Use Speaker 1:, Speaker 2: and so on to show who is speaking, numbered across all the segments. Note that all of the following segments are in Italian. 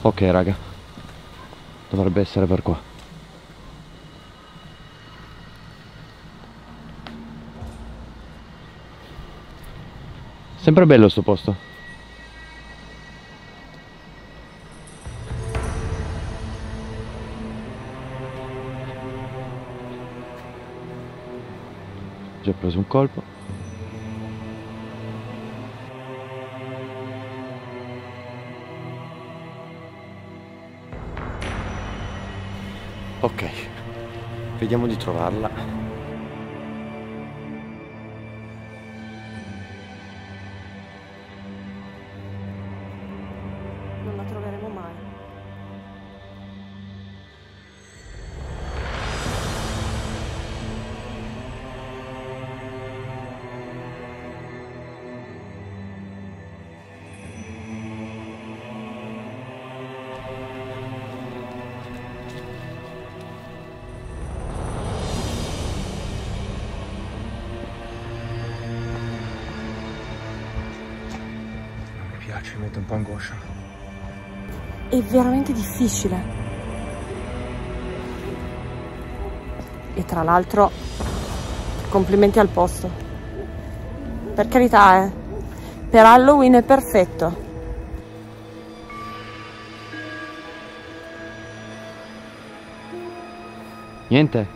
Speaker 1: Ok raga, dovrebbe essere per qua. Sempre bello sto posto. Già preso un colpo. Ok, vediamo di trovarla.
Speaker 2: Non la troveremo mai.
Speaker 3: Ci mette un po' angoscia.
Speaker 2: È veramente difficile. E tra l'altro, complimenti al posto. Per carità, per Halloween è perfetto.
Speaker 1: Niente.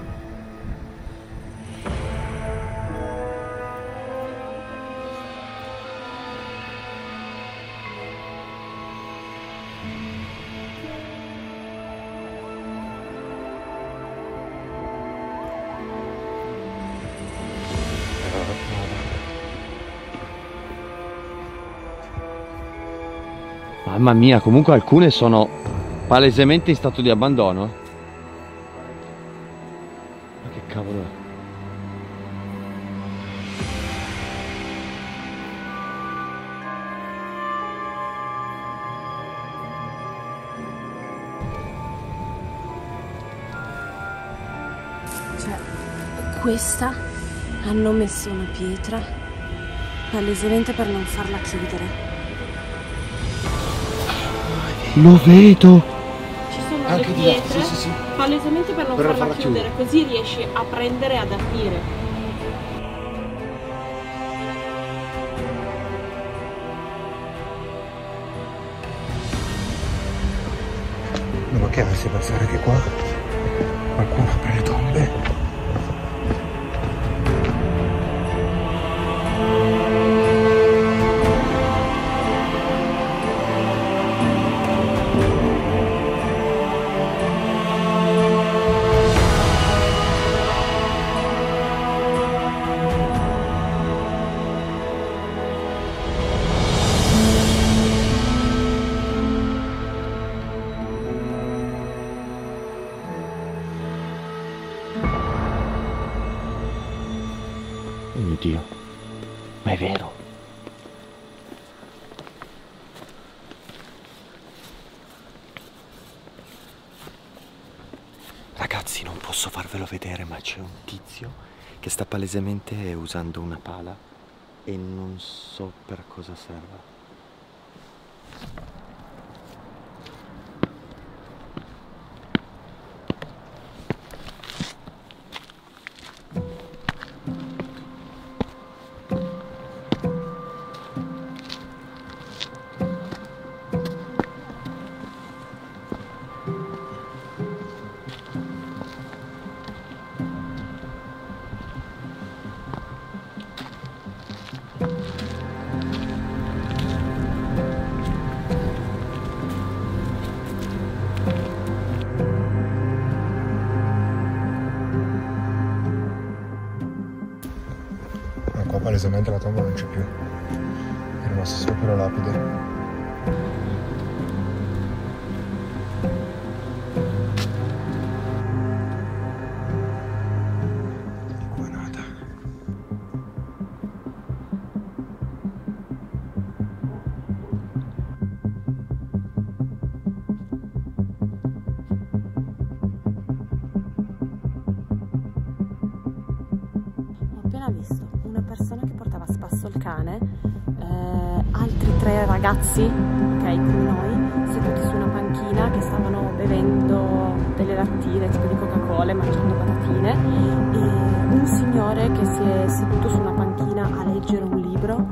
Speaker 1: Mamma mia, comunque alcune sono palesemente in stato di abbandono. Ma che cavolo è?
Speaker 2: Cioè, questa hanno messo una pietra palesemente per non farla chiudere.
Speaker 1: Lo vedo!
Speaker 2: Ci sono
Speaker 3: Anche
Speaker 2: le
Speaker 3: di là,
Speaker 2: pietre
Speaker 3: sì.
Speaker 2: palesemente per non
Speaker 3: Per
Speaker 2: farla
Speaker 3: farla
Speaker 2: chiudere, così riesci a prendere e ad aprire.
Speaker 3: Non può chiamarsi a pensare che qua qualcuno apre le tombe.
Speaker 1: Oh mio Dio, ma è vero. Ragazzi, non posso farvelo vedere, ma c'è un tizio che sta palesemente usando una pala e non so per cosa serva.
Speaker 3: Qua palesemente la tomba non c'è più, è rimasta solo per la lapide.
Speaker 2: Visto una persona che portava a spasso il cane, altri 3 ragazzi, ok, come noi, seduti su una lattine, tipo di Coca-Cola, mangiando patatine, e un signore che si è seduto su una panchina a leggere un libro.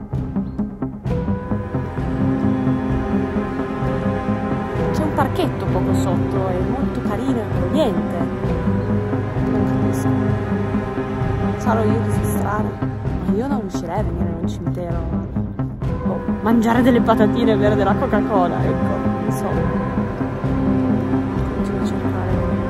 Speaker 2: C'è un parchetto poco sotto, è molto carino e accogliente. Non capisco. Sarò io disastrare, ma io non riuscirei a venire in un cimitero. Mangiare delle patatine e bere della Coca-Cola, ecco, insomma. Continuo a cercare.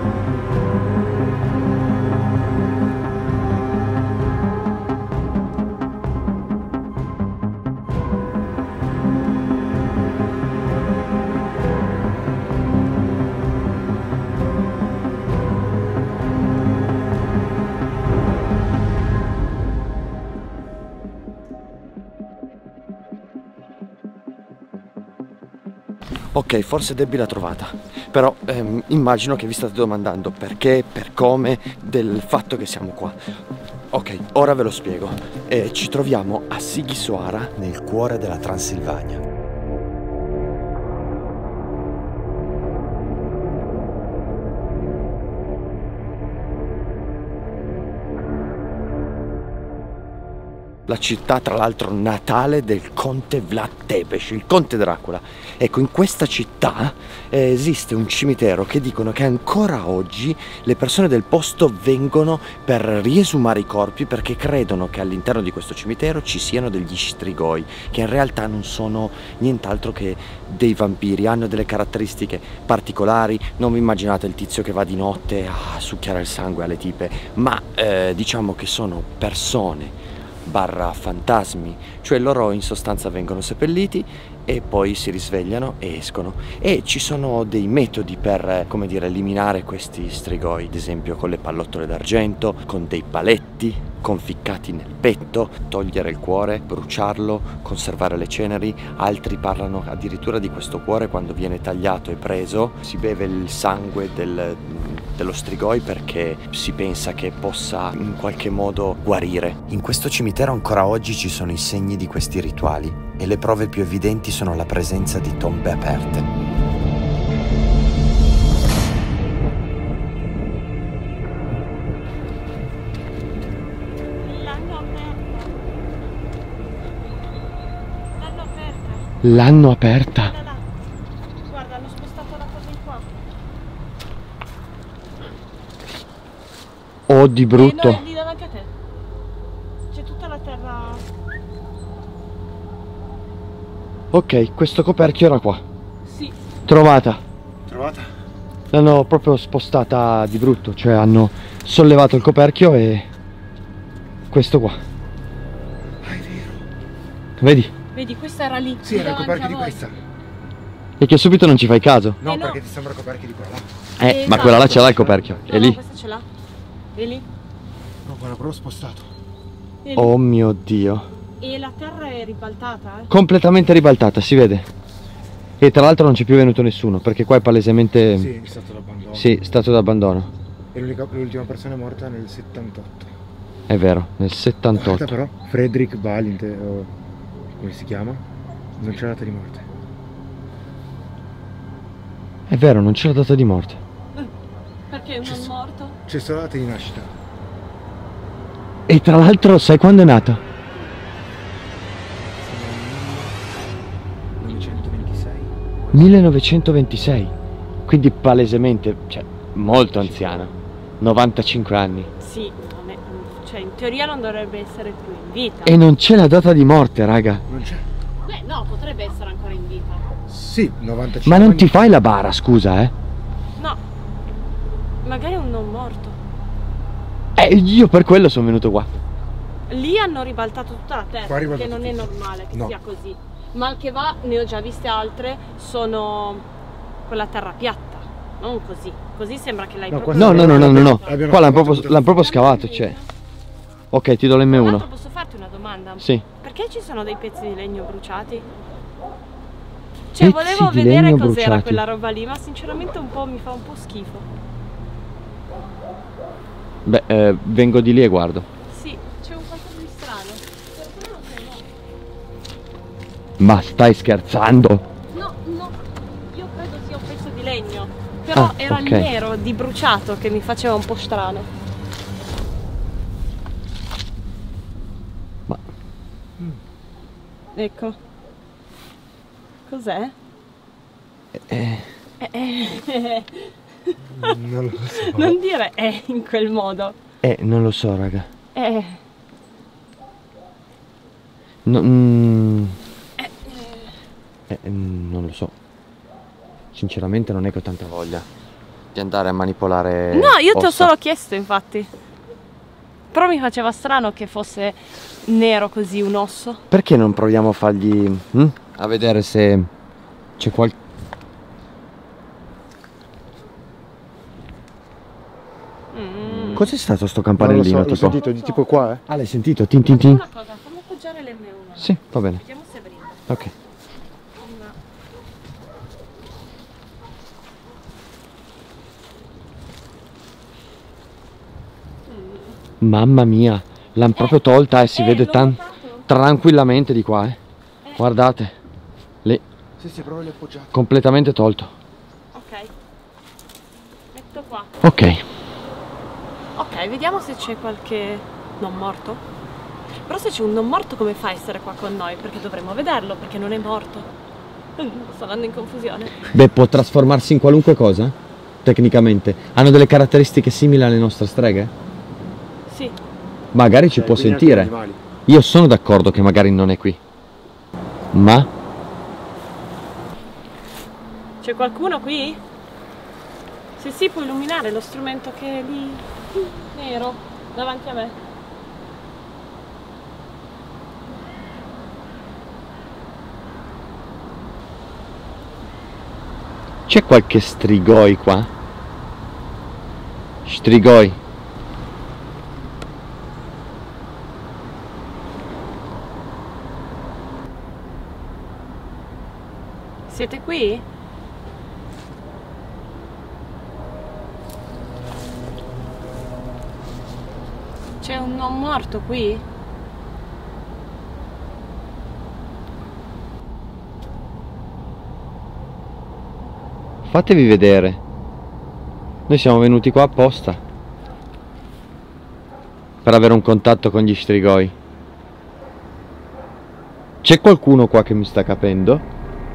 Speaker 1: Ok, forse Debbie l'ha trovata, però immagino che vi state domandando perché, per come, del fatto che siamo qua. Ok, ora ve lo spiego. Ci troviamo a Sighisoara, nel cuore della Transilvania. La città, tra l'altro, natale del conte Vlad Tepes, il conte Dracula. Ecco, in questa città esiste un cimitero che dicono che ancora oggi le persone del posto vengono per riesumare i corpi, perché credono che all'interno di questo cimitero ci siano degli strigoi, che in realtà non sono nient'altro che dei vampiri, hanno delle caratteristiche particolari. Non vi immaginate il tizio che va di notte a succhiare il sangue alle tipe, ma diciamo che sono persone barra fantasmi, cioè loro in sostanza vengono seppelliti e poi si risvegliano e escono, e ci sono dei metodi per, come dire, eliminare questi strigoi, ad esempio con le pallottole d'argento, con dei paletti conficcati nel petto, togliere il cuore, bruciarlo, conservare le ceneri. Altri parlano addirittura di questo cuore quando viene tagliato e preso, si beve il sangue dello strigoi perché si pensa che possa in qualche modo guarire. In questo cimitero ancora oggi ci sono i segni di questi rituali e le prove più evidenti sono la presenza di tombe aperte. L'hanno aperta?
Speaker 2: Guarda, hanno spostato la cosa in qua.
Speaker 1: Oh, di brutto.
Speaker 2: No, lì davanti a te. C'è tutta la terra.
Speaker 1: Ok, questo coperchio era qua.
Speaker 2: Sì.
Speaker 1: Trovata.
Speaker 3: Trovata?
Speaker 1: L'hanno proprio spostata di brutto, cioè hanno sollevato il coperchio e questo qua.
Speaker 3: Ah, è vero.
Speaker 1: Vedi?
Speaker 2: Vedi, questa era lì.
Speaker 3: Sì, era il coperchio di questa.
Speaker 1: E che subito non ci fai caso.
Speaker 3: No,
Speaker 2: no,
Speaker 3: perché ti sembra coperchio di quella là.
Speaker 1: Ma
Speaker 2: Esatto.
Speaker 1: quella là ce l'ha il coperchio.
Speaker 2: No,
Speaker 1: È lì.
Speaker 2: no, questa ce l'ha. È lì.
Speaker 3: No, quella però ho spostato.
Speaker 2: È lì.
Speaker 1: Oh mio Dio.
Speaker 2: E la terra è ribaltata,
Speaker 1: Completamente ribaltata, si vede. E tra l'altro non c'è più venuto nessuno, perché qua è palesemente...
Speaker 3: Sì, è stato l'abbandono.
Speaker 1: Sì, stato d'abbandono.
Speaker 3: E l'ultima persona è morta nel 78.
Speaker 1: È vero, nel 78.
Speaker 3: Guarda però, Frederick Balint, o come si chiama? Non c'è data di morte.
Speaker 1: È vero, non c'è la data di morte.
Speaker 2: Perché è non morto?
Speaker 3: C'è solo la data di nascita.
Speaker 1: E tra l'altro sai quando è nato?
Speaker 3: 1926.
Speaker 1: 1926. Quindi palesemente, cioè, molto anziana. 95 anni.
Speaker 2: Sì, cioè in teoria non dovrebbe essere più in vita.
Speaker 1: E non c'è la data di morte, raga.
Speaker 3: Non c'è.
Speaker 2: Beh, no, potrebbe essere ancora in vita.
Speaker 3: Sì, 95
Speaker 1: Ma non
Speaker 3: anni.
Speaker 1: ti fai la bara, scusa, eh?
Speaker 2: No, magari è un non morto.
Speaker 1: Io per quello sono venuto qua.
Speaker 2: Lì hanno ribaltato tutta la terra,
Speaker 3: Qua ha
Speaker 2: perché
Speaker 3: ribaltato
Speaker 2: non è
Speaker 3: tutto.
Speaker 2: normale che
Speaker 3: No.
Speaker 2: sia così. Mal che va, ne ho già viste altre, sono con la terra piatta, non così. Così sembra che l'hai
Speaker 3: No,
Speaker 2: proprio...
Speaker 1: No, no, no, no, no, no.
Speaker 3: Abbiamo
Speaker 1: Qua l'hanno
Speaker 3: fatto
Speaker 1: proprio
Speaker 3: tutto.
Speaker 1: scavato, cioè. Ok, ti do l'M1.
Speaker 2: Posso farti una domanda?
Speaker 1: Sì.
Speaker 2: Perché ci sono dei pezzi di legno bruciati? Cioè,
Speaker 1: Pezzi
Speaker 2: volevo
Speaker 1: di
Speaker 2: vedere
Speaker 1: legno
Speaker 2: cos'era
Speaker 1: bruciati.
Speaker 2: quella roba lì, ma sinceramente mi fa un po' schifo.
Speaker 1: Beh, vengo di lì e guardo.
Speaker 2: Sì, c'è un qualcosa di strano. Però non sei
Speaker 1: Ma stai scherzando?
Speaker 2: no, no. io credo sia un pezzo di legno, però era il nero di bruciato che mi faceva un po' strano.
Speaker 1: Ma
Speaker 2: ecco. Cos'è?
Speaker 3: Non lo so.
Speaker 2: Non dire in quel modo.
Speaker 1: non lo so, raga. No, non lo so. Sinceramente non è che ho tanta voglia di andare a manipolare.
Speaker 2: No, io ti ho
Speaker 1: ossa.
Speaker 2: solo chiesto, infatti. Però mi faceva strano che fosse nero così un osso.
Speaker 1: Perché non proviamo a fargli a vedere se c'è qualche. Cos'è stato sto
Speaker 3: Non lo
Speaker 1: campanellino?
Speaker 3: so, l'ho
Speaker 1: Tipo?
Speaker 3: sentito di tipo qua, eh?
Speaker 1: Ah, l'hai sentito? Tin tin tin.
Speaker 2: Una cosa, fammi appoggiare l'M1.
Speaker 1: Sì, va bene.
Speaker 2: Vediamo se brinda.
Speaker 1: Ok. Mamma mia, l'hanno proprio tolta e si vede
Speaker 2: l'ho notato.
Speaker 1: tranquillamente di qua, Guardate, lì,
Speaker 3: Sì, però l'ho appoggiato.
Speaker 1: completamente tolto.
Speaker 2: Ok. Metto qua.
Speaker 1: Ok.
Speaker 2: Ok, vediamo se c'è qualche non morto. Però se c'è un non morto, come fa a essere qua con noi? Perché dovremmo vederlo, perché non è morto. Sto andando in confusione.
Speaker 1: Beh, può trasformarsi in qualunque cosa, tecnicamente. Hanno delle caratteristiche simili alle nostre streghe?
Speaker 2: Sì.
Speaker 1: Magari ci può sentire. Io sono d'accordo che magari non è qui. Ma?
Speaker 2: C'è qualcuno qui? Se sì, può illuminare lo strumento che è lì nero davanti a me.
Speaker 1: C'è qualche strigoi qua? Strigoi.
Speaker 2: Siete qui? C'è un non morto qui?
Speaker 1: Fatevi vedere. Noi siamo venuti qua apposta per avere un contatto con gli strigoi. C'è qualcuno qua che mi sta capendo?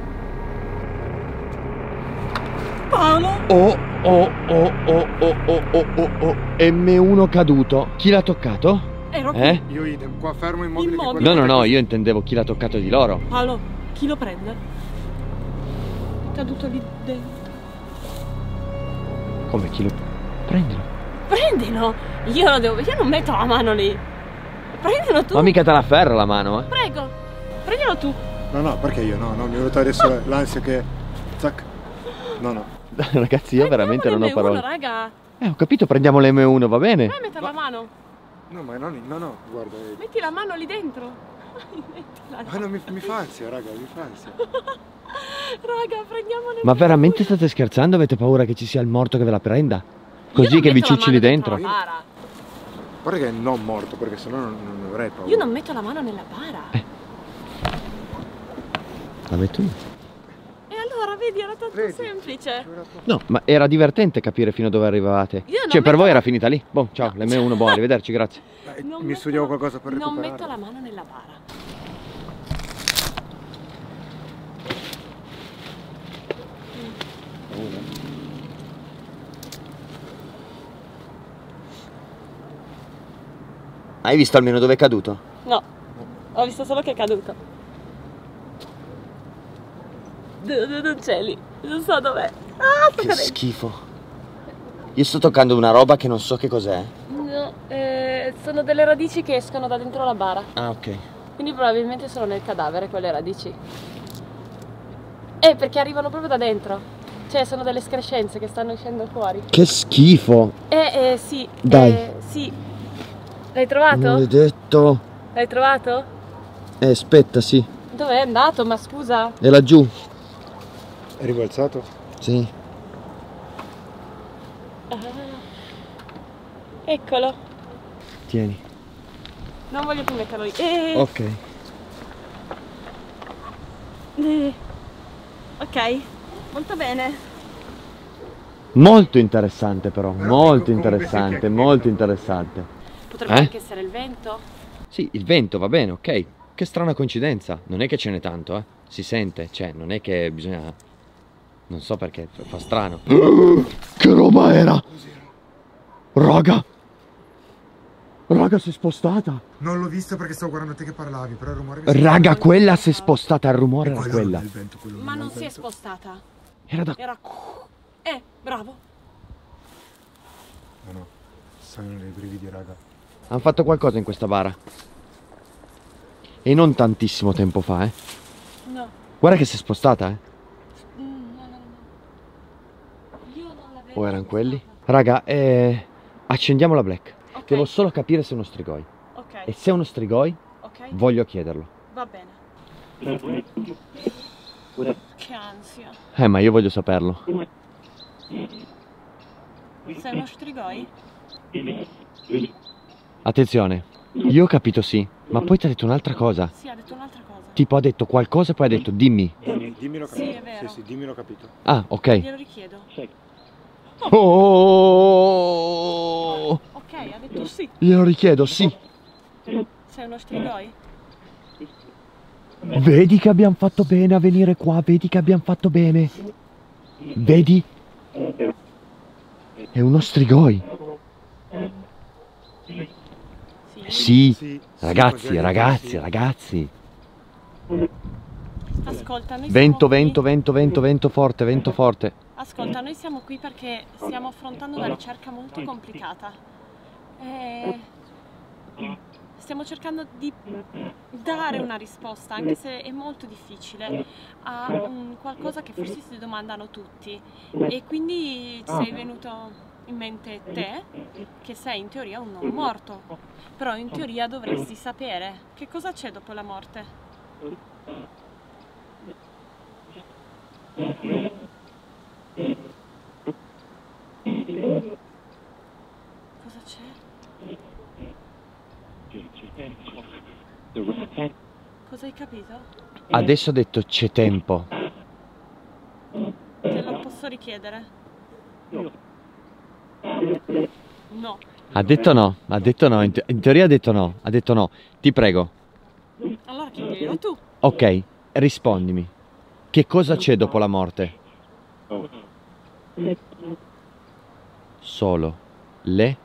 Speaker 2: Paolo!
Speaker 1: Oh, M1 caduto. Chi l'ha toccato?
Speaker 2: Ero qui.
Speaker 3: Io idem, qua fermo immobile.
Speaker 2: Immobile.
Speaker 1: No, io intendevo chi l'ha toccato di loro.
Speaker 2: Paolo, chi lo prende? È caduto lì dentro.
Speaker 1: Come chi lo... Prendilo.
Speaker 2: Prendilo! Io non metto la mano lì. Prendilo tu.
Speaker 1: Ma mica te la ferra la mano,
Speaker 2: Prego, prendilo tu.
Speaker 3: No, perché io? No, mi è venuta adesso l'ansia che... Zac. No.
Speaker 1: Ragazzi, io veramente non ho
Speaker 2: Prendiamo
Speaker 1: parole.
Speaker 2: raga.
Speaker 1: Ho capito, prendiamo l'M1, va bene?
Speaker 2: Puoi mettere la mano?
Speaker 3: No, ma no, guarda.
Speaker 2: Metti la mano lì dentro. Mettila là.
Speaker 3: Ma no, mi fa ansia, raga, mi fa ansia.
Speaker 2: Raga, prendiamone.
Speaker 1: Ma veramente state scherzando? Avete paura che ci sia il morto che ve la prenda?
Speaker 2: Io
Speaker 1: Così
Speaker 2: non
Speaker 1: che vi
Speaker 2: metto la
Speaker 1: ciucci lì
Speaker 2: mano
Speaker 1: dentro?
Speaker 2: la bara.
Speaker 3: Guarda che è non morto, perché sennò non avrei paura.
Speaker 2: Io non metto la mano nella bara.
Speaker 1: La metto io.
Speaker 2: E allora, vedi, era tanto semplice.
Speaker 1: No, ma era divertente capire fino a dove arrivavate.
Speaker 2: Io non
Speaker 1: Cioè, per
Speaker 2: metto-
Speaker 1: voi era finita lì. Boh, ciao, l'M1, buon, arrivederci, grazie.
Speaker 2: Non
Speaker 3: Mi
Speaker 2: metto-
Speaker 3: studiavo qualcosa per
Speaker 2: Non
Speaker 3: recuperare.
Speaker 2: metto la mano nella bara.
Speaker 1: Hai visto almeno dove è caduto?
Speaker 2: No, ho visto solo che è caduto. Non c'è lì, non so dov'è. Ah, sto
Speaker 1: Che
Speaker 2: cadendo.
Speaker 1: schifo. Io sto toccando una roba che non so che cos'è.
Speaker 2: No, sono delle radici che escono da dentro la bara.
Speaker 1: Ah, ok.
Speaker 2: Quindi probabilmente sono nel cadavere quelle radici. Perché arrivano proprio da dentro. Cioè sono delle escrescenze che stanno uscendo fuori.
Speaker 1: Che schifo.
Speaker 2: Sì.
Speaker 1: Dai.
Speaker 2: Sì. L'hai trovato?
Speaker 1: Maledetto.
Speaker 2: L'hai trovato?
Speaker 1: Aspetta, sì.
Speaker 2: Dov'è andato? Ma scusa.
Speaker 1: È laggiù.
Speaker 3: È ribalzato?
Speaker 1: Sì.
Speaker 2: Ah. Eccolo.
Speaker 1: Tieni.
Speaker 2: Non voglio più metterlo lì.
Speaker 1: Ok.
Speaker 2: Ok. Molto bene.
Speaker 1: Molto interessante però, molto interessante, molto interessante.
Speaker 2: Potrebbe anche essere il vento?
Speaker 1: Sì, il vento va bene, ok. Che strana coincidenza. Non è che ce n'è tanto, si sente, cioè non è che bisogna... Non so perché, fa strano. Che roba era? Raga! Raga, si è spostata.
Speaker 3: Non l'ho visto perché stavo guardando te che parlavi, però il rumore mi
Speaker 1: Raga, quella si è spostata, il rumore era
Speaker 3: quello
Speaker 1: quella.
Speaker 3: non è il vento, quello
Speaker 2: Ma non
Speaker 3: è il
Speaker 2: si è
Speaker 3: vento.
Speaker 2: spostata.
Speaker 1: Era...
Speaker 2: Bravo.
Speaker 3: No, sono dei brividi, raga.
Speaker 1: Hanno fatto qualcosa in questa bara. E non tantissimo tempo fa,
Speaker 2: No.
Speaker 1: Guarda che si è spostata,
Speaker 2: No. Io non la vedo.
Speaker 1: O erano quelli? Raga, accendiamo la black.
Speaker 2: Ok.
Speaker 1: Devo solo capire se è uno strigoi.
Speaker 2: Ok.
Speaker 1: E se è uno strigoi,
Speaker 2: Ok.
Speaker 1: voglio chiederlo.
Speaker 2: Va bene. Che ansia.
Speaker 1: Ma io voglio saperlo.
Speaker 2: Sei uno strigoi?
Speaker 1: Attenzione, io ho capito sì, ma poi ti ha detto un'altra cosa.
Speaker 2: Sì, ha detto un'altra cosa.
Speaker 1: Tipo ha detto qualcosa e poi ha detto dimmi.
Speaker 3: Dimmi l'ho capito.
Speaker 2: Sì, è vero.
Speaker 3: Sì, dimmi l'ho capito.
Speaker 1: Ah, ok.
Speaker 2: Glielo richiedo.
Speaker 1: Oh!
Speaker 2: Ok, ha detto sì.
Speaker 1: Glielo richiedo, sì.
Speaker 2: Sei uno strigoi?
Speaker 1: Vedi che abbiamo fatto bene a venire qua, vedi che abbiamo fatto bene. Vedi? È uno strigoi.
Speaker 2: Sì.
Speaker 1: Sì. Ragazzi, ragazzi, ragazzi.
Speaker 2: Ascolta, noi
Speaker 1: Vento,
Speaker 2: siamo
Speaker 1: vento,
Speaker 2: qui.
Speaker 1: vento, vento, vento forte, vento forte.
Speaker 2: Ascolta, noi siamo qui perché stiamo affrontando una ricerca molto complicata. Stiamo cercando di dare una risposta, anche se è molto difficile, a qualcosa che forse si domandano tutti. E quindi ci sei venuto in mente te, che sei in teoria un non morto. Però in teoria dovresti sapere che cosa c'è dopo la morte. Cosa c'è? Cosa hai capito?
Speaker 1: Adesso ha detto c'è tempo.
Speaker 2: Te lo posso richiedere? No.
Speaker 1: Ha detto no, in teoria ha detto no, ti prego.
Speaker 2: Allora chiediglielo tu.
Speaker 1: Ok, rispondimi. Che cosa c'è dopo la morte? Solo le...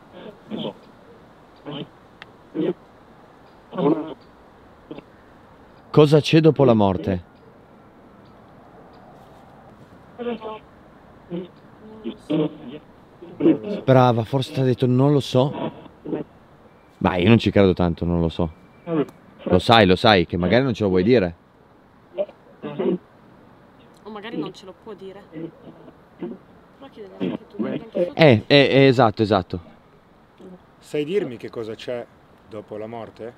Speaker 1: Cosa c'è dopo la morte? Brava, forse ti ha detto non lo so. Ma io non ci credo tanto, non lo so. Lo sai, che magari non ce lo vuoi dire.
Speaker 2: O magari non ce lo può dire. Però chiediglielo anche tu.
Speaker 1: Esatto.
Speaker 3: Sai dirmi che cosa c'è dopo la morte?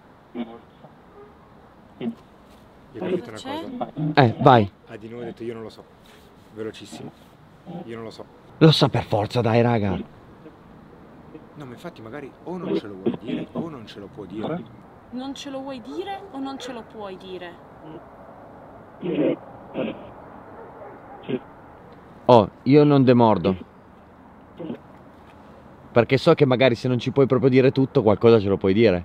Speaker 3: Io ho capito una
Speaker 2: c'è?
Speaker 3: cosa.
Speaker 1: Vai.
Speaker 3: Ha di nuovo detto io non lo so. Velocissimo. Io non lo so.
Speaker 1: Lo sa per forza, dai, raga.
Speaker 3: No, ma infatti magari o non ce lo vuoi dire o non ce lo può dire.
Speaker 2: Non ce lo vuoi dire o non ce lo puoi dire?
Speaker 1: Oh, io non demordo. Perché so che magari se non ci puoi proprio dire tutto, qualcosa ce lo puoi dire.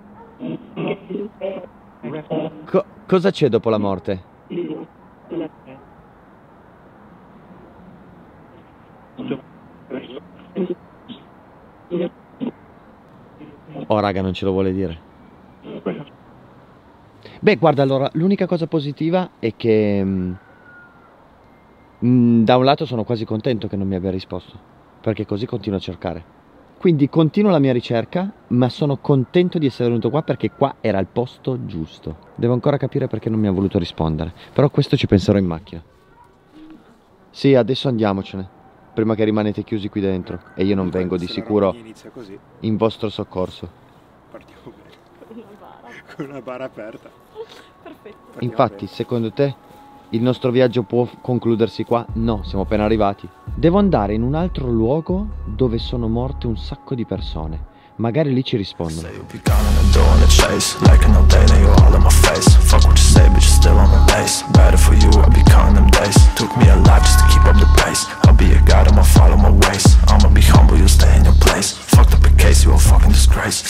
Speaker 1: Cosa c'è dopo la morte? Oh, raga, non ce lo vuole dire. Beh, guarda, allora, l'unica cosa positiva è che da un lato sono quasi contento che non mi abbia risposto, perché così continuo a cercare. Quindi continuo la mia ricerca, ma sono contento di essere venuto qua perché qua era il posto giusto. Devo ancora capire perché non mi ha voluto rispondere, però questo ci penserò in macchina. Sì, adesso andiamocene, prima che rimanete chiusi qui dentro e io non vengo di sicuro
Speaker 3: Inizia così.
Speaker 1: in vostro soccorso.
Speaker 3: Partiamo bene. Con una bara aperta.
Speaker 2: Perfetto.
Speaker 1: Infatti, secondo te il nostro viaggio può concludersi qua? No, siamo appena arrivati. Devo andare in un altro luogo dove sono morte un sacco di persone. Magari lì ci rispondono.
Speaker 4: Say you'll be gone and doing the chase. Like an old day, now you're all in my face. Fuck what you say, but you're still on my base. Better for you, I'll be counting them days. Took me a lot just to keep up the pace.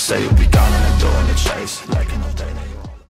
Speaker 4: say you'll be